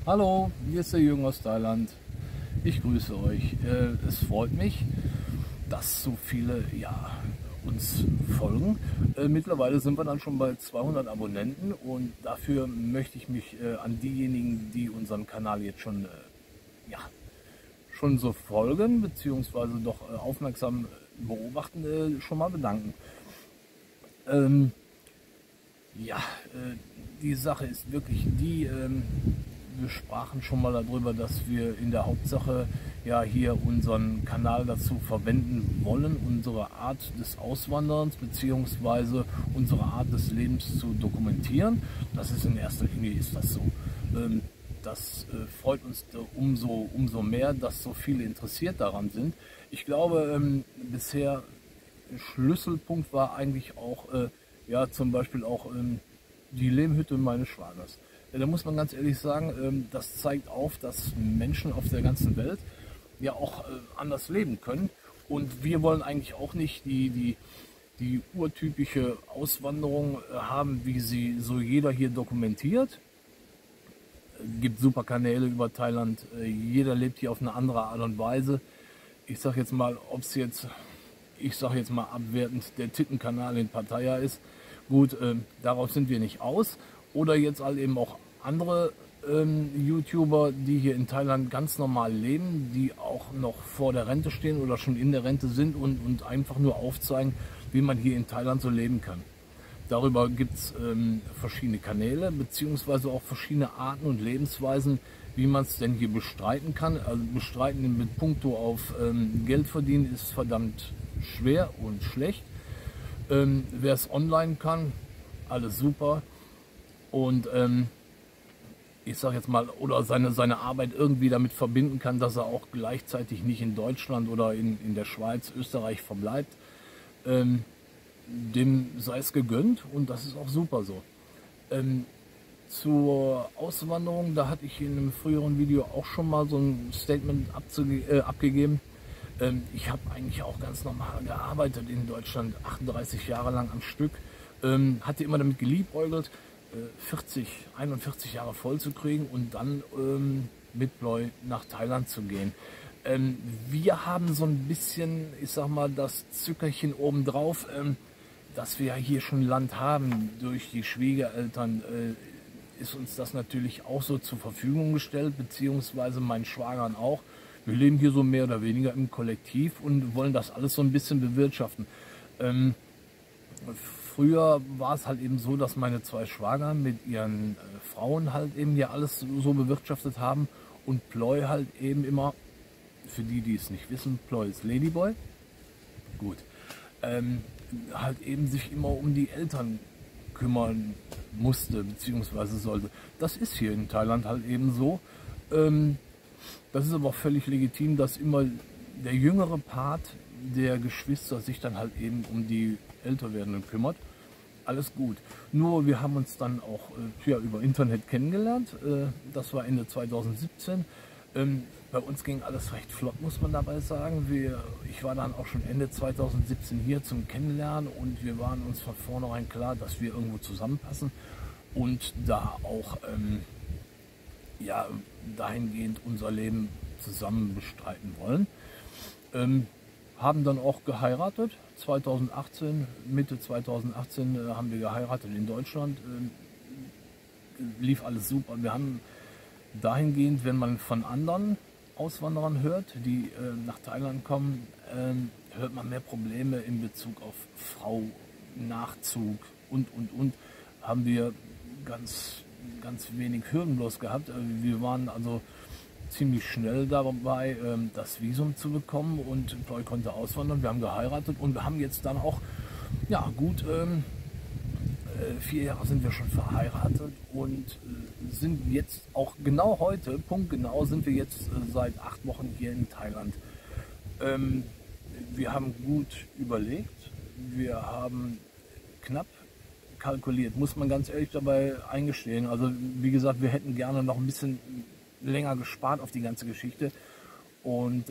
Hallo, hier ist der Jürgen aus Thailand. Ich grüße euch. Es freut mich, dass so viele uns folgen. Mittlerweile sind wir dann schon bei 200 Abonnenten und dafür möchte ich mich an diejenigen, die unseren Kanal jetzt schon so folgen bzw. doch aufmerksam beobachten, schon mal bedanken. Ja, die Sache ist wirklich die, wir sprachen schon mal darüber, dass wir in der Hauptsache ja hier unseren Kanal dazu verwenden wollen, unsere Art des Auswanderns bzw. unsere Art des Lebens zu dokumentieren. Das ist in erster Linie ist das so. Das freut uns umso mehr, dass so viele interessiert daran sind. Ich glaube, bisher Schlüsselpunkt war eigentlich auch zum Beispiel auch die Lehmhütte meines Schwagers. Da muss man ganz ehrlich sagen, das zeigt auf, dass Menschen auf der ganzen Welt ja auch anders leben können. Und wir wollen eigentlich auch nicht die urtypische Auswanderung haben, wie sie so jeder hier dokumentiert. Es gibt super Kanäle über Thailand, jeder lebt hier auf eine andere Art und Weise. Ich sage jetzt mal, ob es jetzt, ich sage jetzt mal abwertend, der Tittenkanal in Pattaya ist. Gut, darauf sind wir nicht aus. Oder jetzt halt eben auch andere YouTuber, die hier in Thailand ganz normal leben, die auch noch vor der Rente stehen oder schon in der Rente sind und einfach nur aufzeigen, wie man hier in Thailand so leben kann. Darüber gibt es verschiedene Kanäle beziehungsweise auch verschiedene Arten und Lebensweisen, wie man es denn hier bestreiten kann. Also bestreiten mit puncto auf Geld verdienen ist verdammt schwer und schlecht. Wer es online kann, alles super. Und ich sage jetzt mal, oder seine Arbeit irgendwie damit verbinden kann, dass er auch gleichzeitig nicht in Deutschland oder in der Schweiz, Österreich verbleibt, dem sei es gegönnt und das ist auch super so. Zur Auswanderung, da hatte ich in einem früheren Video auch schon mal so ein Statement abgegeben. Ich habe eigentlich auch ganz normal gearbeitet in Deutschland, 38 Jahre lang am Stück, hatte immer damit geliebäugelt, 41 Jahre voll zu kriegen und dann mit Ploy nach Thailand zu gehen. Wir haben so ein bisschen, ich sag mal, das Zückerchen obendrauf, dass wir ja hier schon Land haben. Durch die Schwiegereltern ist uns das natürlich auch so zur Verfügung gestellt, beziehungsweise mein Schwagern auch. Wir leben hier so mehr oder weniger im Kollektiv und wollen das alles so ein bisschen bewirtschaften. Früher war es halt eben so, dass meine zwei Schwager mit ihren Frauen halt eben hier alles so bewirtschaftet haben und Ploy halt eben immer, für die, die es nicht wissen, Ploy ist Ladyboy, gut, halt eben sich immer um die Eltern kümmern musste bzw. sollte. Das ist hier in Thailand halt eben so. Das ist aber auch völlig legitim, dass immer der jüngere Part der Geschwister sich dann halt eben um die älter werdenden kümmert. Alles gut. Nur wir haben uns dann auch über Internet kennengelernt. Das war Ende 2017. Bei uns ging alles recht flott, muss man dabei sagen. Ich war dann auch schon Ende 2017 hier zum Kennenlernen und wir waren uns von vornherein klar, dass wir irgendwo zusammenpassen und da auch dahingehend unser Leben zusammen bestreiten wollen. Haben dann auch geheiratet, 2018, Mitte 2018 haben wir geheiratet in Deutschland, lief alles super. Wir haben dahingehend, wenn man von anderen Auswanderern hört, die nach Thailand kommen, hört man mehr Probleme in Bezug auf Frau, Nachzug und. Haben wir ganz wenig Hürden bloß gehabt. Wir waren also ziemlich schnell dabei, das Visum zu bekommen und Ploy konnte auswandern. Wir haben geheiratet und wir haben jetzt dann auch, ja gut, 4 Jahre sind wir schon verheiratet und sind jetzt auch genau heute, punktgenau, sind wir jetzt seit 8 Wochen hier in Thailand. Wir haben gut überlegt, wir haben knapp kalkuliert, muss man ganz ehrlich dabei eingestehen. Also wie gesagt, wir hätten gerne noch ein bisschen länger gespart auf die ganze Geschichte und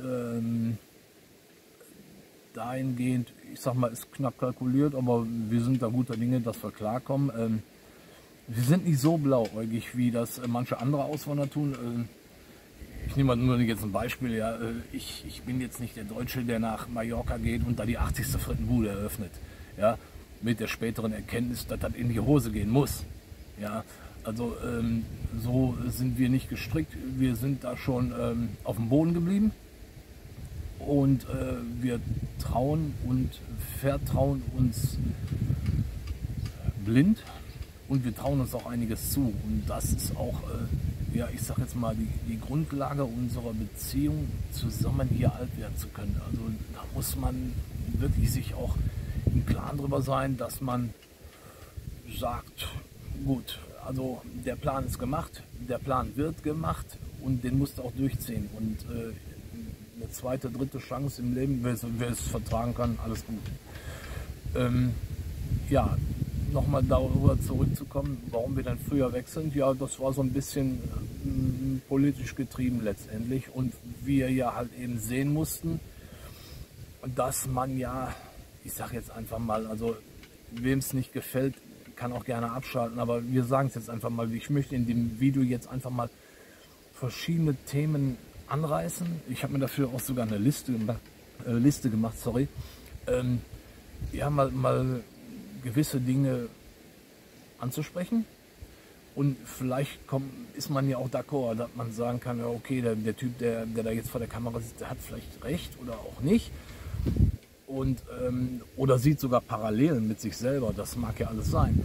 dahingehend, ich sag mal, ist knapp kalkuliert, aber wir sind da guter Dinge, dass wir klarkommen. wir sind nicht so blauäugig, wie das manche andere Auswanderer tun. Ich nehme mal nur jetzt ein Beispiel. Ja. Ich bin jetzt nicht der Deutsche, der nach Mallorca geht und da die 80. Frittenbude eröffnet. Ja. Mit der späteren Erkenntnis, dass das in die Hose gehen muss. Ja. Also so sind wir nicht gestrickt. Wir sind da schon auf dem Boden geblieben. Und wir trauen und vertrauen uns blind und wir trauen uns auch einiges zu. Und das ist auch, ja, ich sag jetzt mal, die Grundlage unserer Beziehung, zusammen hier alt werden zu können. Also da muss man wirklich sich auch im Klaren drüber sein, dass man sagt, gut, also der Plan ist gemacht, der Plan wird gemacht und den musst du auch durchziehen. Und eine zweite, dritte Chance im Leben, wer es vertragen kann, alles gut. Ja, nochmal darüber zurückzukommen, warum wir dann früher weg sind. Ja, das war so ein bisschen politisch getrieben letztendlich und wir ja halt eben sehen mussten, dass man ja, ich sage jetzt einfach mal, also wem es nicht gefällt, kann auch gerne abschalten, aber wir sagen es jetzt einfach mal, ich möchte in dem Video jetzt einfach mal verschiedene Themen anreißen. Ich habe mir dafür auch sogar eine Liste gemacht, sorry. Ja, mal gewisse Dinge anzusprechen und vielleicht ist man ja auch d'accord, dass man sagen kann, ja, okay, der Typ, der da jetzt vor der Kamera sitzt, der hat vielleicht recht oder auch nicht und oder sieht sogar Parallelen mit sich selber, das mag ja alles sein,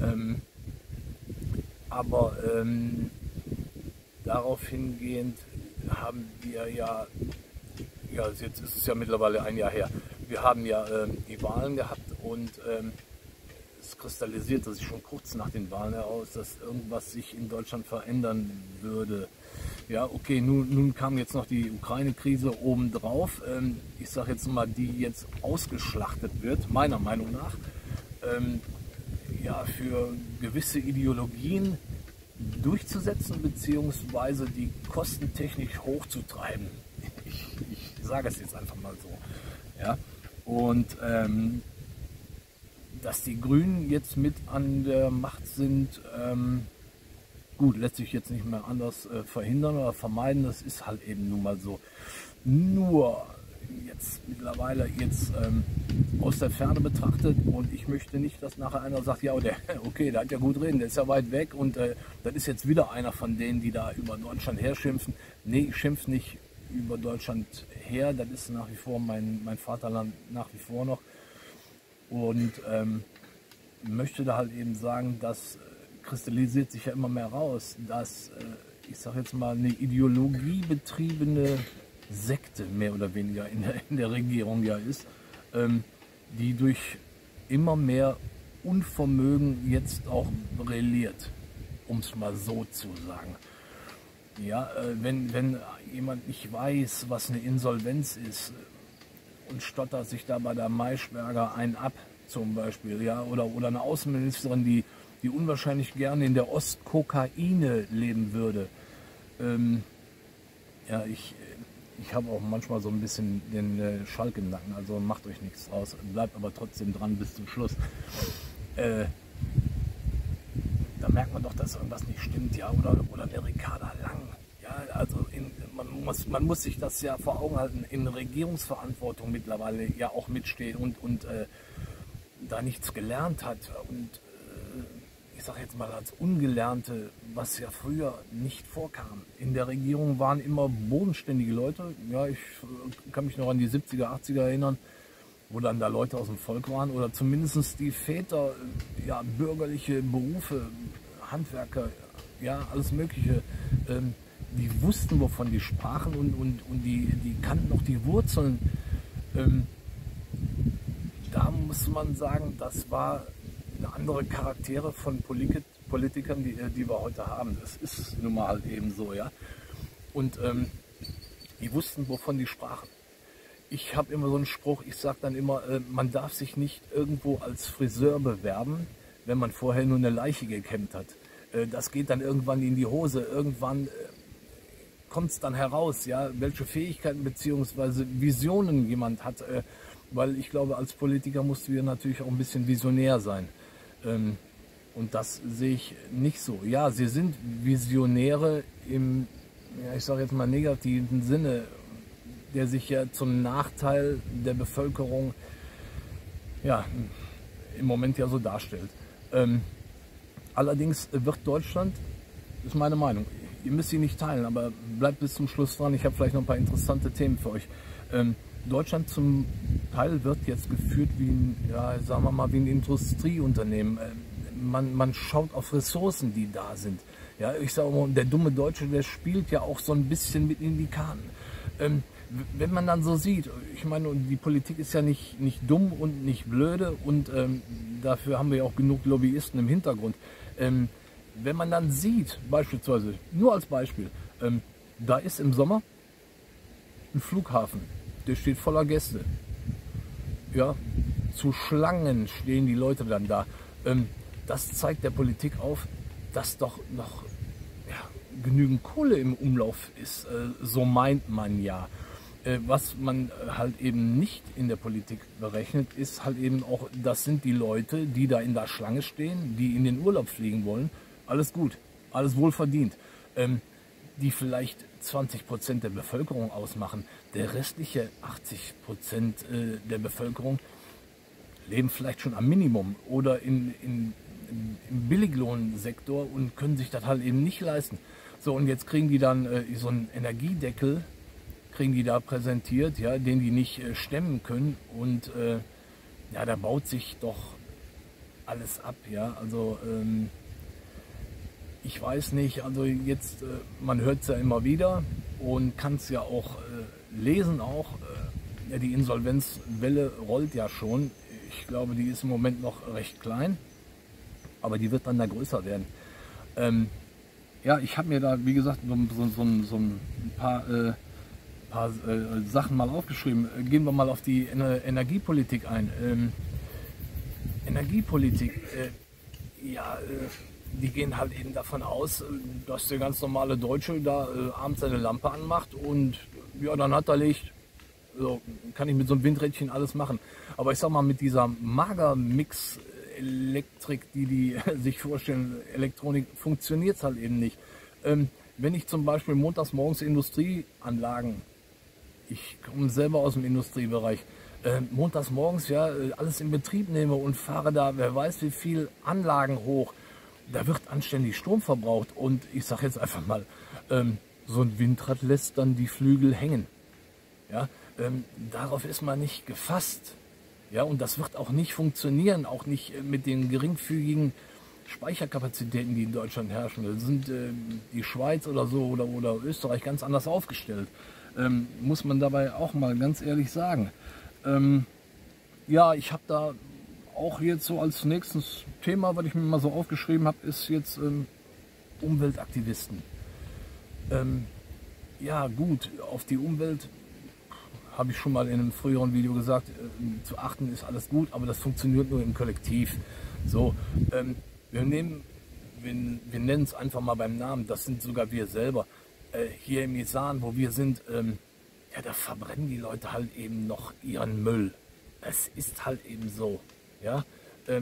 aber darauf hingehend haben wir ja, jetzt ist es ja mittlerweile ein Jahr her, wir haben ja die Wahlen gehabt und es kristallisierte sich schon kurz nach den Wahlen heraus, dass irgendwas sich in Deutschland verändern würde. Ja, okay, nun kam jetzt noch die Ukraine-Krise obendrauf. Ich sage jetzt mal, die jetzt ausgeschlachtet wird, meiner Meinung nach, ja, für gewisse Ideologien durchzusetzen, beziehungsweise die kostentechnisch hochzutreiben. Ich sage es jetzt einfach mal so. Ja? Und dass die Grünen jetzt mit an der Macht sind, gut, lässt sich jetzt nicht mehr anders verhindern oder vermeiden, das ist halt eben nun mal so. Nur jetzt mittlerweile aus der Ferne betrachtet und ich möchte nicht, dass nachher einer sagt, ja, okay, der hat ja gut reden, der ist ja weit weg und das ist jetzt wieder einer von denen, die da über Deutschland herschimpfen. Nee, ich schimpfe nicht über Deutschland her, das ist nach wie vor mein Vaterland, nach wie vor noch. Und möchte da halt eben sagen, das kristallisiert sich ja immer mehr raus, dass, ich sage jetzt mal, eine ideologiebetriebene Sekte mehr oder weniger in der Regierung ja ist, die durch immer mehr Unvermögen jetzt auch brilliert, um es mal so zu sagen. Ja, wenn jemand nicht weiß, was eine Insolvenz ist und stottert sich da bei der Maischberger einen ab zum Beispiel, ja, oder eine Außenministerin, die unwahrscheinlich gerne in der Ostkokaine leben würde. Ja, ich habe auch manchmal so ein bisschen den Schalk im Nacken, also macht euch nichts draus, bleibt aber trotzdem dran bis zum Schluss. Da merkt man doch, dass irgendwas nicht stimmt, ja, oder der Ricarda Lang. Ja, also man muss sich das ja vor Augen halten, in Regierungsverantwortung mittlerweile ja auch mitsteht und da nichts gelernt hat und ich sage jetzt mal als Ungelernte, was ja früher nicht vorkam. In der Regierung waren immer bodenständige Leute, ja, ich kann mich noch an die 70er, 80er erinnern, wo dann da Leute aus dem Volk waren oder zumindest die Väter, ja, bürgerliche Berufe, Handwerker, ja, alles Mögliche, die wussten, wovon die sprachen und die kannten auch die Wurzeln. Da muss man sagen, das war eine andere Charaktere von Politikern, die wir heute haben. Das ist nun mal halt eben so, ja. Und die wussten, wovon die sprachen. Ich habe immer so einen Spruch, ich sage dann immer, man darf sich nicht irgendwo als Friseur bewerben, wenn man vorher nur eine Leiche gekämmt hat. Das geht dann irgendwann in die Hose. Irgendwann kommt es dann heraus, ja, welche Fähigkeiten bzw. Visionen jemand hat. Weil ich glaube, als Politiker musst du ja natürlich auch ein bisschen visionär sein. Und das sehe ich nicht so. Ja, sie sind Visionäre im, ja, ich sage jetzt mal negativen Sinne, der sich ja zum Nachteil der Bevölkerung ja, im Moment ja so darstellt. Allerdings wird Deutschland, ist meine Meinung, ihr müsst sie nicht teilen, aber bleibt bis zum Schluss dran, ich habe vielleicht noch ein paar interessante Themen für euch. Deutschland zum Teil wird jetzt geführt wie ein, ja, sagen wir mal, wie ein Industrieunternehmen. Man schaut auf Ressourcen, die da sind. Ja, ich sage mal, der dumme Deutsche, der spielt ja auch so ein bisschen mit in die Karten. Wenn man dann so sieht, ich meine, die Politik ist ja nicht dumm und nicht blöde und dafür haben wir ja auch genug Lobbyisten im Hintergrund. Wenn man dann sieht, beispielsweise, nur als Beispiel, da ist im Sommer ein Flughafen, der steht voller Gäste. Ja, zu Schlangen stehen die Leute dann da. Das zeigt der Politik auf, dass doch noch genügend Kohle im Umlauf ist. So meint man ja. Was man halt eben nicht in der Politik berechnet, ist halt eben auch, das sind die Leute, die da in der Schlange stehen, die in den Urlaub fliegen wollen. Alles gut, alles wohlverdient. Die vielleicht 20% der Bevölkerung ausmachen. Der restliche 80% der Bevölkerung leben vielleicht schon am Minimum oder im Billiglohnsektor und können sich das halt eben nicht leisten. So, und jetzt kriegen die dann so einen Energiedeckel, kriegen die da präsentiert, ja, den die nicht stemmen können. Und ja, da baut sich doch alles ab. Ja, also ich weiß nicht, also jetzt, man hört es ja immer wieder und kann es ja auch lesen auch. Ja, die Insolvenzwelle rollt ja schon. Ich glaube, die ist im Moment noch recht klein, aber die wird dann da größer werden. Ja, ich habe mir da, wie gesagt, so ein paar Sachen mal aufgeschrieben. Gehen wir mal auf die Energiepolitik ein. Energiepolitik, ja, die gehen halt eben davon aus, dass der ganz normale Deutsche da abends seine Lampe anmacht und ja, dann hat er Licht. So, kann ich mit so einem Windrädchen alles machen. Aber ich sag mal, mit dieser Magermix-Elektrik, die sich vorstellen, Elektronik, funktioniert es halt eben nicht. Wenn ich zum Beispiel montags morgens Industrieanlagen, ich komme selber aus dem Industriebereich, montags morgens ja alles in Betrieb nehme und fahre da, wer weiß wie viel Anlagen hoch, da wird anständig Strom verbraucht und ich sage jetzt einfach mal, so ein Windrad lässt dann die Flügel hängen. Ja, darauf ist man nicht gefasst. Ja, und das wird auch nicht funktionieren, auch nicht mit den geringfügigen Speicherkapazitäten, die in Deutschland herrschen. Da sind die Schweiz oder so oder Österreich ganz anders aufgestellt. Muss man dabei auch mal ganz ehrlich sagen. Ja, ich habe da auch jetzt so als nächstes Thema, was ich mir mal so aufgeschrieben habe, ist jetzt Umweltaktivisten. Ja gut, auf die Umwelt habe ich schon mal in einem früheren Video gesagt, zu achten ist alles gut, aber das funktioniert nur im Kollektiv. So, wir nennen es einfach mal beim Namen, das sind sogar wir selber. Hier im Isan, wo wir sind, ja, da verbrennen die Leute halt eben noch ihren Müll. Es ist halt eben so. Ja, da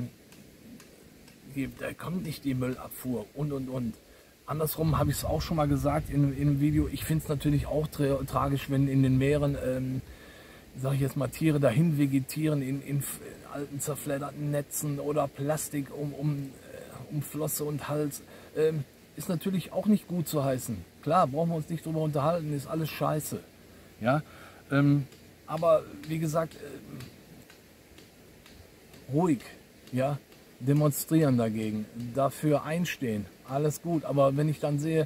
kommt nicht die Müllabfuhr und. Andersrum habe ich es auch schon mal gesagt in einem Video. Ich finde es natürlich auch tragisch, wenn in den Meeren, sage ich jetzt mal, Tiere dahin vegetieren in alten zerfledderten Netzen oder Plastik um Flosse und Hals. Ist natürlich auch nicht gut zu heißen. Klar, brauchen wir uns nicht drüber unterhalten, ist alles scheiße. Ja, aber wie gesagt, ruhig, ja, demonstrieren dagegen, dafür einstehen, alles gut. Aber wenn ich dann sehe,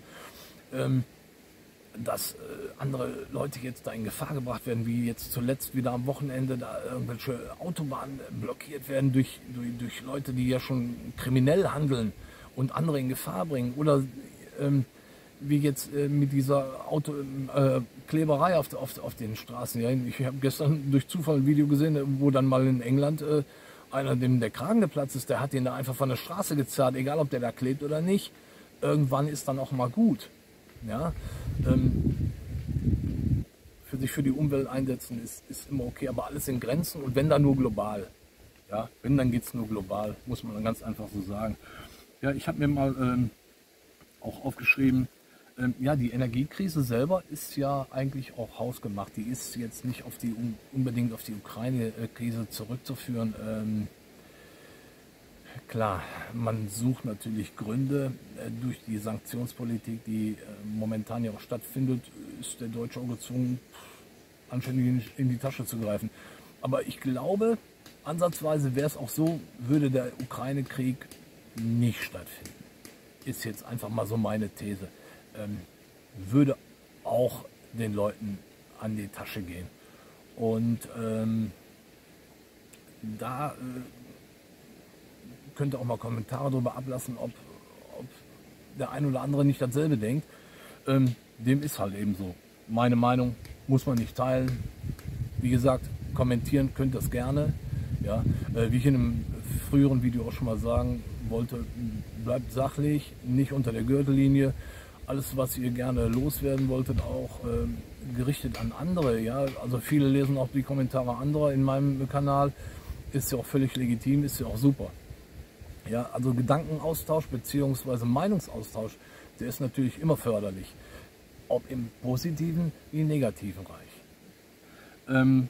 dass andere Leute jetzt da in Gefahr gebracht werden, wie jetzt zuletzt wieder am Wochenende, da irgendwelche Autobahnen blockiert werden durch Leute, die ja schon kriminell handeln und andere in Gefahr bringen, oder wie jetzt mit dieser Kleberei auf den Straßen. Ja, ich habe gestern durch Zufall ein Video gesehen, wo dann mal in England einer, dem der Kragen geplatzt ist, der hat den da einfach von der Straße gezerrt, egal ob der da klebt oder nicht. Irgendwann ist dann auch mal gut. Ja, für sich für die Umwelt einsetzen ist immer okay, aber alles in Grenzen und wenn dann nur global. Ja, wenn, dann geht es nur global, muss man dann ganz einfach so sagen. Ja, ich habe mir mal auch aufgeschrieben, ja, die Energiekrise selber ist ja eigentlich auch hausgemacht. Die ist jetzt nicht auf die, unbedingt auf die Ukraine-Krise zurückzuführen. Klar, man sucht natürlich Gründe. Durch die Sanktionspolitik, die momentan ja auch stattfindet, ist der Deutsche auch gezwungen, anständig in die Tasche zu greifen. Aber ich glaube, ansatzweise wäre es auch so, würde der Ukraine-Krieg nicht stattfinden. Ist jetzt einfach mal so meine These. Würde auch den Leuten an die Tasche gehen. Und da könnt ihr auch mal Kommentare darüber ablassen, ob der ein oder andere nicht dasselbe denkt. Dem ist halt eben so. Meine Meinung muss man nicht teilen. Wie gesagt, kommentieren könnt ihr es gerne. Ja, wie ich in einem früheren Video auch schon mal sagen wollte, bleibt sachlich, nicht unter der Gürtellinie. Alles, was ihr gerne loswerden wolltet, auch gerichtet an andere. Ja, also viele lesen auch die Kommentare anderer in meinem Kanal. Ist ja auch völlig legitim, ist ja auch super. Ja, also Gedankenaustausch bzw. Meinungsaustausch, der ist natürlich immer förderlich. Ob im positiven wie im negativen Bereich.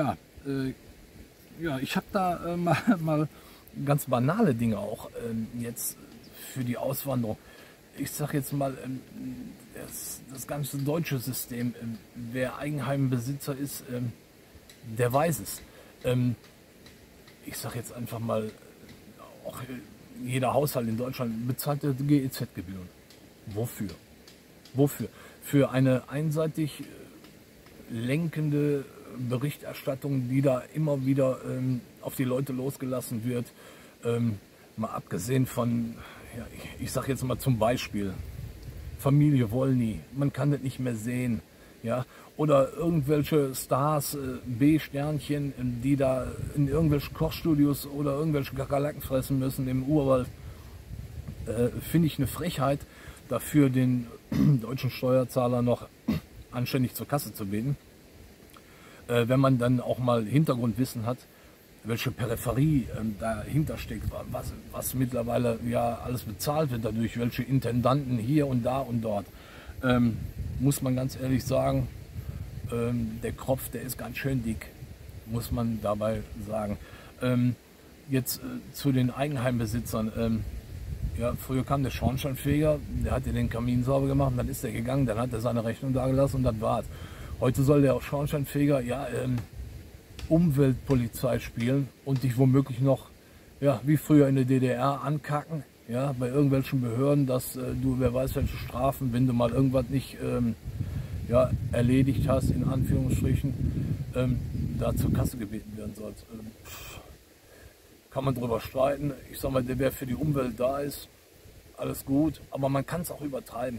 Ja, ich habe da mal ganz banale Dinge auch jetzt für die Auswanderung. Ich sage jetzt mal, das ganze deutsche System, wer Eigenheimbesitzer ist, der weiß es. Ich sage jetzt einfach mal, auch jeder Haushalt in Deutschland bezahlt GEZ-Gebühren. Wofür? Wofür? Für eine einseitig lenkende Berichterstattung, die da immer wieder auf die Leute losgelassen wird. Mal abgesehen von, ja, ich sage jetzt mal zum Beispiel, Familie Wolny, man kann das nicht mehr sehen. Ja? Oder irgendwelche Stars, B-Sternchen, die da in irgendwelchen Kochstudios oder irgendwelche Kakerlaken fressen müssen im Urwald. Finde ich eine Frechheit, dafür den deutschen Steuerzahler noch anständig zur Kasse zu beten. Wenn man dann auch mal Hintergrundwissen hat, welche Peripherie dahinter steckt, was mittlerweile ja alles bezahlt wird dadurch, welche Intendanten hier und da und dort, muss man ganz ehrlich sagen, der Kropf, der ist ganz schön dick, muss man dabei sagen. Jetzt zu den Eigenheimbesitzern. Ja, früher kam der Schornsteinfeger, der hat den Kamin sauber gemacht, dann ist er gegangen, dann hat er seine Rechnung da gelassen und das war's. Heute soll der Schornsteinfeger ja Umweltpolizei spielen und dich womöglich noch, ja, wie früher in der DDR ankacken, ja, bei irgendwelchen Behörden, dass du, wer weiß welche Strafen, wenn du mal irgendwas nicht ja, erledigt hast, in Anführungsstrichen, da zur Kasse gebeten werden sollst. Kann man drüber streiten. Ich sag mal, der, wer für die Umwelt da ist, alles gut, aber man kann es auch übertreiben.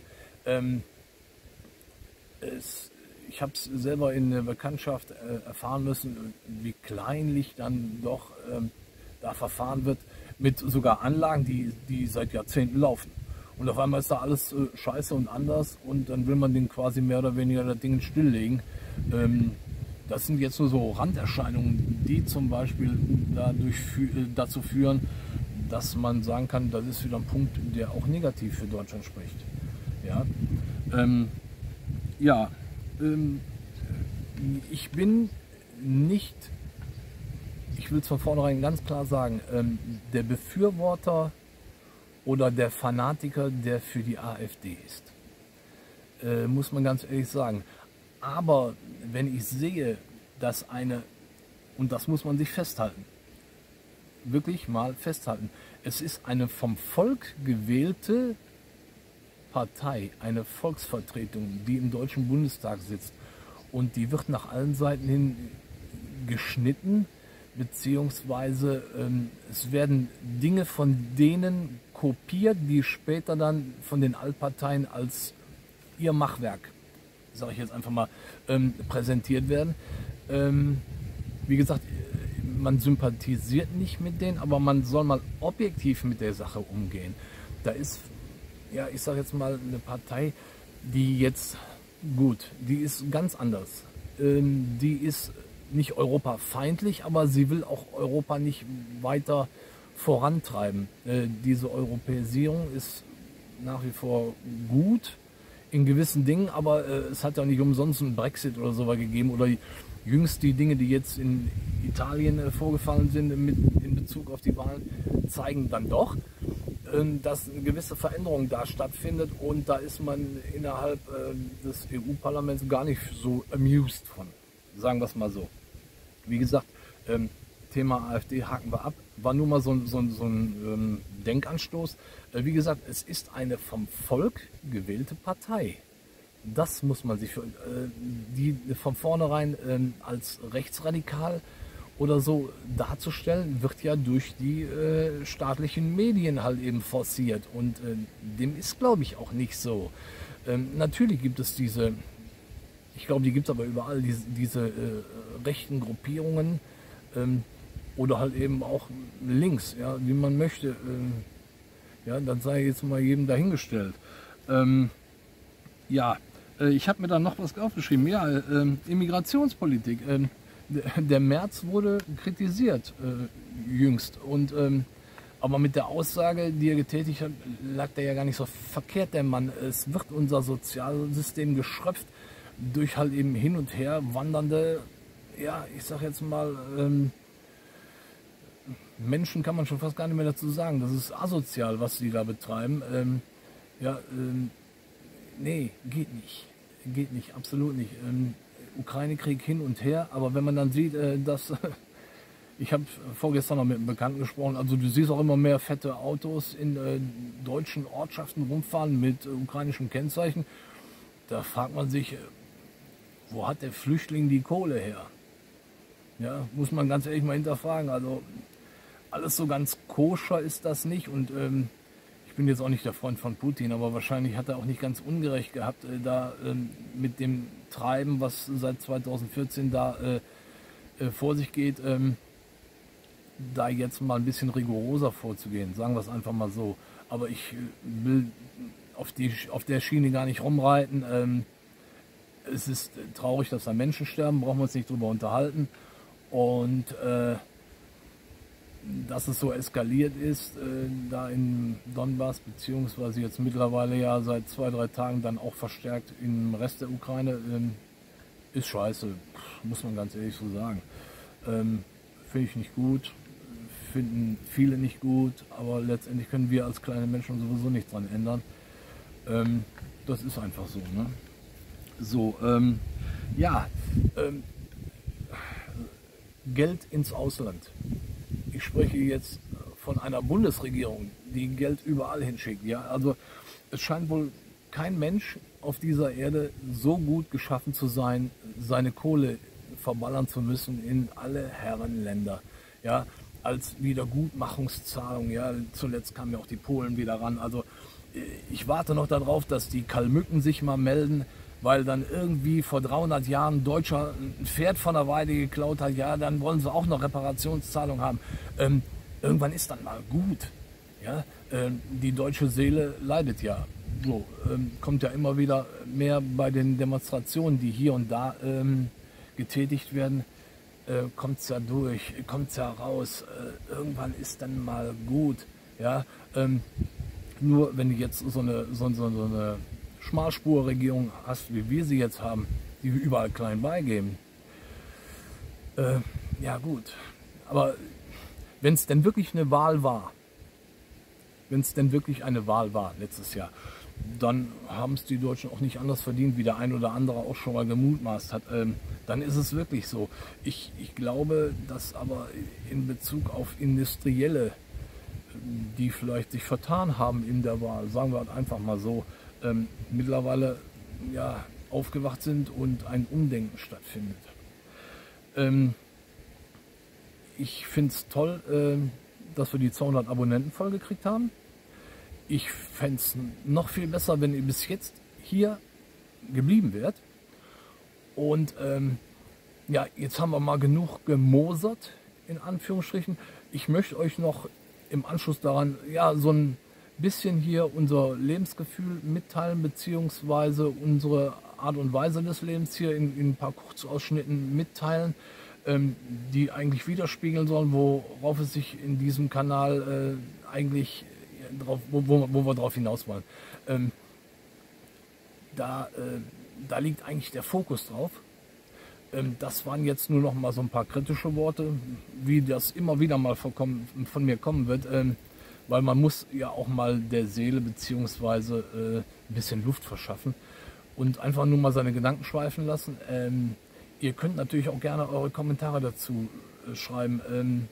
Ich habe es selber in der Bekanntschaft erfahren müssen, wie kleinlich dann doch da verfahren wird, mit sogar Anlagen, die seit Jahrzehnten laufen. Und auf einmal ist da alles scheiße und anders und dann will man den quasi mehr oder weniger das Ding stilllegen. Das sind jetzt nur so Randerscheinungen, die zum Beispiel dazu führen, dass man sagen kann, das ist wieder ein Punkt, der auch negativ für Deutschland spricht. Ja, ich bin nicht, ich will es von vornherein ganz klar sagen, der Befürworter oder der Fanatiker, der für die AfD ist. Muss man ganz ehrlich sagen. Aber wenn ich sehe, dass und das muss man sich festhalten, wirklich mal festhalten, es ist eine vom Volk gewählte Partei, eine Volksvertretung, die im Deutschen Bundestag sitzt und die wird nach allen Seiten hin geschnitten, beziehungsweise es werden Dinge von denen kopiert, die später dann von den Altparteien als ihr Machwerk, sage ich jetzt einfach mal, präsentiert werden. Wie gesagt, man sympathisiert nicht mit denen, aber man soll mal objektiv mit der Sache umgehen. Da ist, ja, ich sage jetzt mal, eine Partei, die jetzt, gut, die ist ganz anders. Die ist nicht europafeindlich, aber sie will auch Europa nicht weiter vorantreiben. Diese Europäisierung ist nach wie vor gut in gewissen Dingen, aber es hat ja nicht umsonst einen Brexit oder so gegeben oder jüngst die Dinge, die jetzt in Italien vorgefallen sind in Bezug auf die Wahlen, zeigen dann doch, dass eine gewisse Veränderung da stattfindet und da ist man innerhalb des EU-Parlaments gar nicht so amused von, sagen wir es mal so. Wie gesagt, Thema AfD haken wir ab, war nur mal so ein Denkanstoß. Wie gesagt, es ist eine vom Volk gewählte Partei. Das muss man sich, die von vornherein als rechtsradikal oder so darzustellen, wird ja durch die staatlichen Medien halt eben forciert und dem ist, glaube ich, auch nicht so. Natürlich gibt es diese, ich glaube, die gibt es aber überall, diese rechten Gruppierungen oder halt eben auch links, ja, wie man möchte. Ja, das sei jetzt mal jedem dahingestellt. Ja, ich habe mir dann noch was aufgeschrieben. Ja, Immigrationspolitik. Der Merz wurde kritisiert jüngst. Und, aber mit der Aussage, die er getätigt hat, lag der ja gar nicht so verkehrt, der Mann. Es wird unser Sozialsystem geschröpft durch halt eben hin und her wandernde, ja, ich sag jetzt mal, Menschen kann man schon fast gar nicht mehr dazu sagen. Das ist asozial, was die da betreiben. Ja, nee, geht nicht. Geht nicht, absolut nicht. Ukraine-Krieg hin und her, aber wenn man dann sieht, dass, ich habe vorgestern noch mit einem Bekannten gesprochen, also du siehst auch immer mehr fette Autos in deutschen Ortschaften rumfahren mit ukrainischem Kennzeichen, da fragt man sich, wo hat der Flüchtling die Kohle her? Ja, muss man ganz ehrlich mal hinterfragen, also alles so ganz koscher ist das nicht und ich bin jetzt auch nicht der Freund von Putin, aber wahrscheinlich hat er auch nicht ganz ungerecht gehabt, da mit dem Treiben, was seit 2014 da vor sich geht, da jetzt mal ein bisschen rigoroser vorzugehen, sagen wir es einfach mal so. Aber ich will auf der Schiene gar nicht rumreiten. Es ist traurig, dass da Menschen sterben, brauchen wir uns nicht drüber unterhalten. Und dass es so eskaliert ist, da in Donbass, beziehungsweise jetzt mittlerweile ja seit 2-3 Tagen dann auch verstärkt im Rest der Ukraine, ist scheiße, muss man ganz ehrlich so sagen. Finde ich nicht gut, finden viele nicht gut, aber letztendlich können wir als kleine Menschen sowieso nichts dran ändern. Das ist einfach so, ne? So, ja, Geld ins Ausland. Ich spreche jetzt von einer Bundesregierung, die Geld überall hinschickt. Ja? Also es scheint wohl kein Mensch auf dieser Erde so gut geschaffen zu sein, seine Kohle verballern zu müssen in alle Herrenländer. Ja? Als Wiedergutmachungszahlung. Ja? Zuletzt kamen ja auch die Polen wieder ran. Also ich warte noch darauf, dass die Kalmücken sich mal melden, weil dann irgendwie vor 300 Jahren ein Deutscher ein Pferd von der Weide geklaut hat, ja, dann wollen sie auch noch Reparationszahlung haben. Irgendwann ist dann mal gut. Ja? Die deutsche Seele leidet ja. So, kommt ja immer wieder mehr bei den Demonstrationen, die hier und da getätigt werden, kommt es ja durch, kommt es ja raus. Irgendwann ist dann mal gut. Ja? Nur wenn du jetzt so eine Schmalspurregierung hast, wie wir sie jetzt haben, die wir überall klein beigeben. Ja gut, aber wenn es denn wirklich eine Wahl war, letztes Jahr, dann haben es die Deutschen auch nicht anders verdient, wie der ein oder andere auch schon mal gemutmaßt hat. Dann ist es wirklich so. Ich glaube, dass aber in Bezug auf Industrielle, die vielleicht sich vertan haben in der Wahl, sagen wir halt einfach mal so, mittlerweile ja, aufgewacht sind und ein Umdenken stattfindet. Ich finde es toll, dass wir die 200 Abonnenten voll gekriegt haben. Ich fände es noch viel besser, wenn ihr bis jetzt hier geblieben wärt. Und ja, jetzt haben wir mal genug gemosert, in Anführungsstrichen. Ich möchte euch noch im Anschluss daran ja so ein bisschen hier unser Lebensgefühl mitteilen, beziehungsweise unsere Art und Weise des Lebens hier in ein paar Kurzausschnitten mitteilen. die eigentlich widerspiegeln sollen, worauf es sich in diesem Kanal eigentlich drauf, wo wir drauf hinaus wollen. Da liegt eigentlich der Fokus drauf. Das waren jetzt nur noch mal so ein paar kritische Worte, wie das immer wieder mal von mir kommen wird, weil man muss ja auch mal der Seele bzw. ein bisschen Luft verschaffen und einfach nur mal seine Gedanken schweifen lassen. Ihr könnt natürlich auch gerne eure Kommentare dazu schreiben.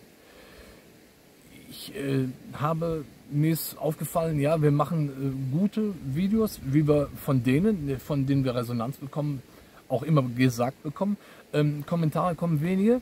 Mir ist aufgefallen, ja, wir machen gute Videos, wie wir von denen wir Resonanz bekommen, auch immer gesagt bekommen. Kommentare kommen wenige.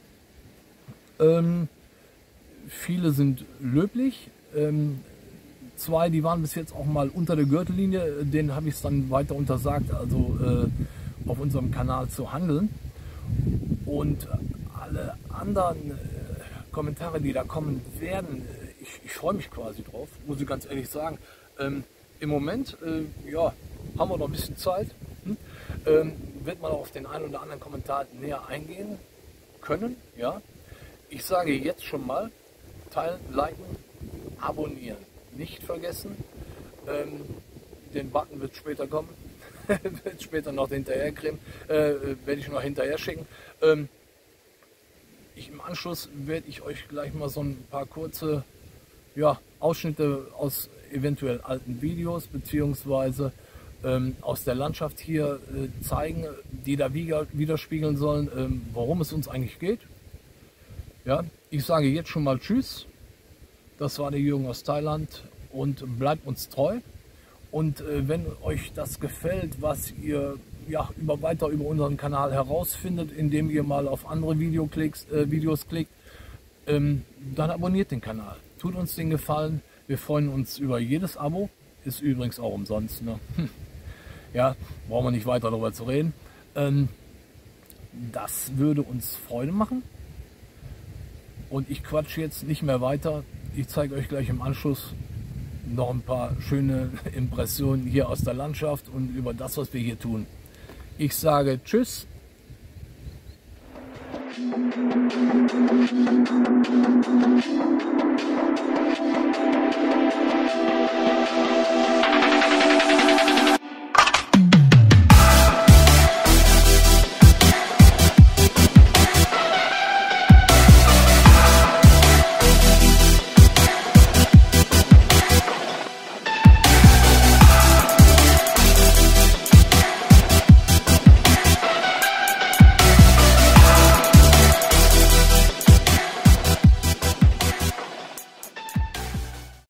Viele sind löblich. 2, die waren bis jetzt auch mal unter der Gürtellinie, denen habe ich es dann weiter untersagt, also auf unserem Kanal zu handeln. Und alle anderen Kommentare, die da kommen werden, ich freue mich quasi drauf, muss ich ganz ehrlich sagen. Im Moment ja, haben wir noch ein bisschen Zeit. Wird man auf den einen oder anderen Kommentar näher eingehen können. Ja? Ich sage jetzt schon mal, teilen, liken, abonnieren. Nicht vergessen, den Button wird später kommen, wird später noch hinterher kriegen, werde ich noch hinterher schicken. Im Anschluss werde ich euch gleich mal so ein paar kurze Ausschnitte aus eventuell alten Videos beziehungsweise aus der Landschaft hier zeigen, die da widerspiegeln sollen, worum es uns eigentlich geht. Ja, ich sage jetzt schon mal Tschüss. Das war der Jürgen aus Thailand und bleibt uns treu. Und wenn euch das gefällt, was ihr weiter über unseren Kanal herausfindet, indem ihr mal auf andere Videos klickt, dann abonniert den Kanal. Tut uns den Gefallen. Wir freuen uns über jedes Abo. Ist übrigens auch umsonst. Ne? Ja, brauchen wir nicht weiter darüber zu reden. Das würde uns Freude machen. Und ich quatsche jetzt nicht mehr weiter. Ich zeige euch gleich im Anschluss noch ein paar schöne Impressionen hier aus der Landschaft und über das, was wir hier tun. Ich sage Tschüss.